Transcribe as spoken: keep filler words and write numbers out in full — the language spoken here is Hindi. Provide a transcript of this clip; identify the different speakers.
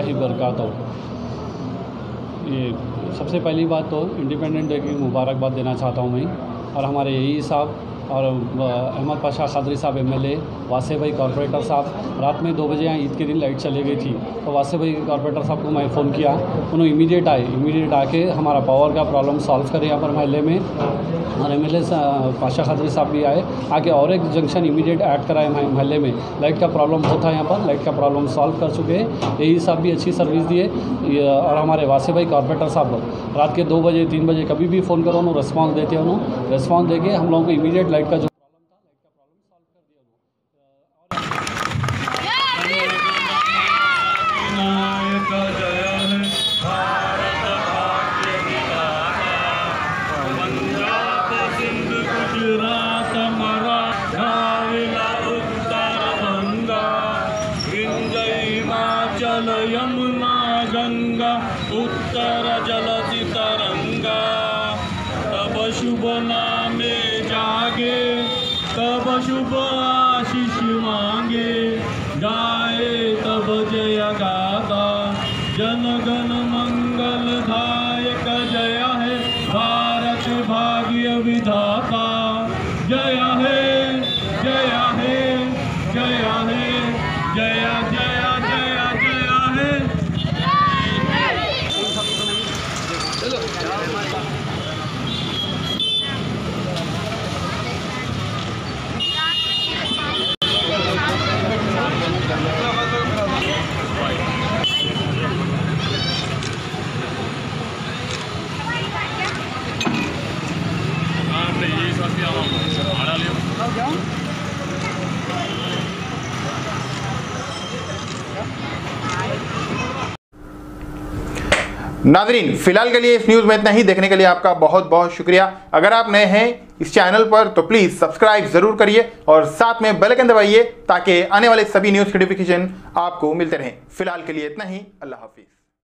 Speaker 1: वरहमतुल्लाहि वबरकातुहू। ये सबसे पहली बात तो इंडिपेंडेंट डे की मुबारकबाद देना चाहता हूँ मैं, और हमारे यही साहब और अहमद पाशा खादरी साहब एमएलए, वासे भाई कॉर्पोरेटर साहब, रात में दो बजे यहाँ ईद के दिन लाइट चली गई थी, तो वासे भाई कॉर्पोरेटर साहब को मैं फ़ोन किया, उन्होंने इमीडिएट आए इमीडिएट आके हमारा पावर का प्रॉब्लम सॉल्व करे यहाँ पर मोहल्ले में। और एमएलए पाशा खादरी साहब भी आए, आके और एक जंक्शन इमीडिएट ऐड कराए मोहल्ले में। लाइट का प्रॉब्लम बहुत था यहाँ पर, लाइट का प्रॉब्लम सॉल्व कर चुके हैं। यही साहब भी अच्छी सर्विस दिए, और हमारे वासे भाई कॉर्पोरेटर साहब रात के दो बजे तीन बजे कभी भी फ़ोन करो उन्होंने रिस्पॉन्स देते हैं, उन्होंने रिस्पॉन्स देके हम लोगों को इमीडिएट लाइट का जो प्रॉब्लम था लाइट का प्रॉब्लम सॉल्व कर दिया
Speaker 2: यमुना गंगा उत्तर जलति तरंगा, तब शुभ नामे जागे तब शुभ आशीष मांगे, गाए तब जय गाथा जन गण मंगल दायक, जय है भारत भाग्य विधाता, जय है जय है जय है जय जय
Speaker 3: नाज़रीन, फिलहाल के लिए इस न्यूज़ में इतना ही। देखने के लिए आपका बहुत बहुत शुक्रिया। अगर आप नए हैं इस चैनल पर तो प्लीज़ सब्सक्राइब ज़रूर करिए और साथ में बेल आइकन दबाइए ताकि आने वाले सभी न्यूज़ नोटिफिकेशन आपको मिलते रहें। फिलहाल के लिए इतना ही। अल्लाह हाफिज़।